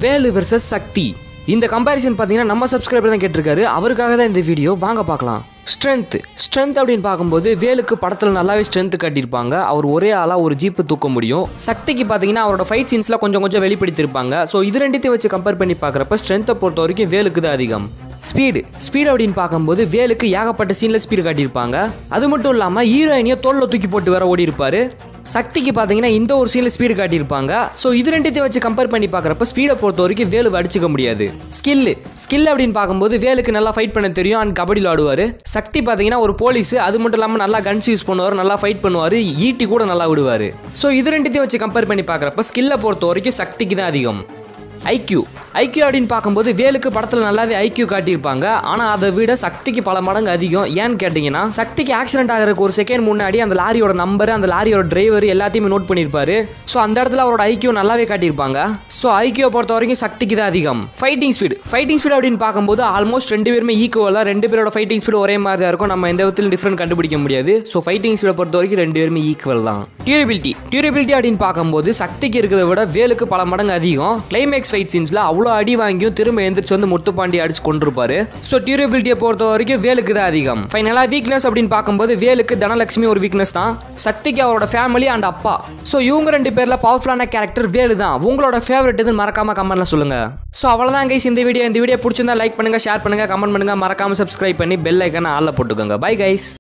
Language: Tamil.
வேலு வெர்சஸ் சக்தி. இந்த கம்பேரிசன் பார்த்தீங்கன்னா நம்ம சப்ஸ்கிரைபர் தான் கேட்டிருக்காரு, அவருக்காக தான் இந்த வீடியோ. வாங்க பார்க்கலாம். ஸ்ட்ரென்த் அப்படின்னு பார்க்கும்போது வேலுக்கு படத்தில் நல்லாவே ஸ்ட்ரென்த் காட்டியிருப்பாங்க. அவர் ஒரே ஆளாக ஒரு ஜீப்பு தூக்க முடியும். சக்திக்கு பார்த்தீங்கன்னா அவரோட ஃபைட் சீன்ஸில் கொஞ்சம் வெளிப்படுத்தியிருப்பாங்க. ஸோ இது ரெண்டுத்தையும் வச்சு கம்பேர் பண்ணி பார்க்குறப்ப ஸ்ட்ரென்த்தை பொறுத்த வரைக்கும் வேலுக்கு தான் அதிகம். ஸ்பீடு அப்படின்னு பார்க்கும்போது வேலுக்கு ஏகப்பட்ட சீனில் ஸ்பீடு காட்டியிருப்பாங்க. அது மட்டும் இல்லாமல் ஹீரோயினையும் தோளில் தூக்கி போட்டு வேற ஓடி இருப்பாரு. சக்திக்கு பார்த்தீங்கன்னா இந்த ஒரு சீனில் ஸ்பீடு காட்டியிருப்பாங்க. ஸோ இது ரெண்டுத்தையும் வச்சு கம்பேர் பண்ணி பார்க்குறப்ப ஸ்பீடை பொறுத்த வரைக்கும் வேலு அடிச்சுக்க முடியாது. ஸ்கில் அப்படின்னு பார்க்கும்போது வேலுக்கு நல்லா ஃபைட் பண்ண தெரியும் அண்ட் கபடியில் ஆடுவார். சக்தி பார்த்தீங்கன்னா ஒரு போலீஸ், அது மட்டும் இல்லாமல் நல்லா கன்ஸ் யூஸ் பண்ணுவார், நல்லா ஃபைட் பண்ணுவார், ஈட்டி கூட நல்லா விடுவார். ஸோ இது ரெண்டுத்தையும் வச்சு கம்பேர் பண்ணி பார்க்குறப்ப ஸ்கில்லை பொறுத்த வரைக்கும் சக்திக்கு தான் அதிகம். ஐக்யூ அப்படின்னு பார்க்கும்போது வேலுக்கு படத்தில் நல்லாவே ஐக்யூ காட்டியிருப்பாங்க. ஆனால் அதை விட சக்திக்கு பல மடங்கு அதிகம். ஏன்னு கேட்டிங்கன்னா சக்திக்கு ஆக்சிடென்ட் ஆகிறதுக்கு ஒரு செகண்ட் முன்னாடி அந்த லாரியோட நம்பர், அந்த லாரியோட டிரைவர் எல்லாத்தையுமே நோட் பண்ணியிருப்பாரு. ஸோ அந்த இடத்துல அவரோட ஐக்யூ நல்லாவே காட்டியிருப்பாங்க. ஸோ ஐக்யூ பொறுத்த வரைக்கும் சக்திக்கு தான் அதிகம். ஃபைட்டிங் ஸ்பீடு அப்படின்னு பார்க்கும்போது ஆல்மோஸ்ட் ரெண்டு பேருமே ஈக்குவலாக, ரெண்டு பேரோட ஃபைட்டிங் ஸ்பீடு ஒரே மாதிரி தான் இருக்கும். நம்ம எந்த விதத்திலும் டிஃப்ரெண்ட் கண்டுபிடிக்க முடியாது. ஸோ ஃபைட்டிங் ஸ்பீடை பொறுத்த வரைக்கும் ரெண்டு பேருமே ஈக்குவல் தான். டியூரபிலிட்டி அப்படின்னு பார்க்கும்போது சக்திக்கு இருக்கிறத விட வேலுக்கு பல மடங்கு அதிகம். கிளைமேக்ஸ் ஃபைட் சீன்ஸ்ல அவ்வளோ அடி வாங்கியும் திரும்ப எந்திரிச்சு வந்து முத்துப்பாண்டி அடிச்சு கொண்டிருப்பாரு. ஸோ டியூரபிலிட்டியை பொறுத்த வரைக்கும் வேலுக்கு தான் அதிகம். ஃபைனலாக வீக்னஸ் அப்படின்னு பார்க்கும்போது வேலுக்கு தனலட்சுமி ஒரு வீக்னஸ் தான். சக்திக்கு அவரோட ஃபேமிலி அண்ட் அப்பா. ஸோ இவங்க ரெண்டு பேர்ல பவர்ஃபுல்லான கேரக்டர் வேலு தான். உங்களோட ஃபேவரட் எதுன்னு மறக்காம கமெண்ட்ல சொல்லுங்க. ஸோ அவ்வளோதான் கைஸ் இந்த வீடியோ பிடிச்சிருந்தா லைக் பண்ணுங்க, ஷேர் பண்ணுங்க, கமெண்ட் பண்ணுங்க, மறக்காம சப்ஸ்கிரைப் பண்ணி பெல் ஐக்கான ஆல்ல போட்டுக்கோங்க. Bye guys.